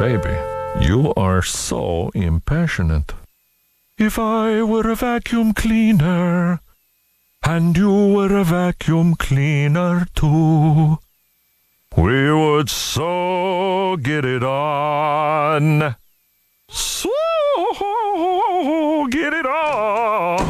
Baby, you are so impassionate. If I were a vacuum cleaner, and you were a vacuum cleaner too, we would so get it on. So get it on.